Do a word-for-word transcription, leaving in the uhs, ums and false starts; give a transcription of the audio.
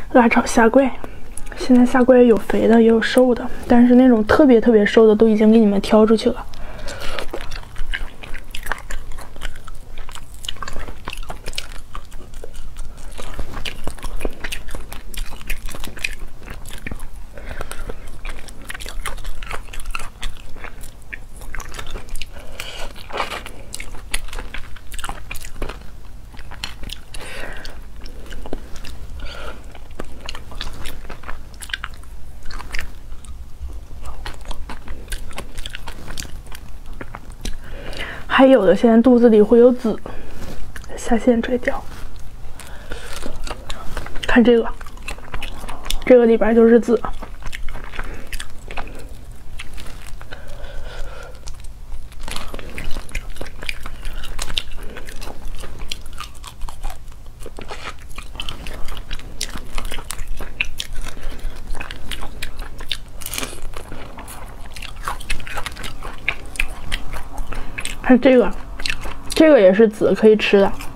辣炒虾怪。现在虾怪有肥的，也有瘦的，但是那种特别特别瘦的都已经给你们挑出去了。还有的现在肚子里会有籽，下线摘掉。看这个，这个里边就是籽。看这个，这个也是籽，可以吃的。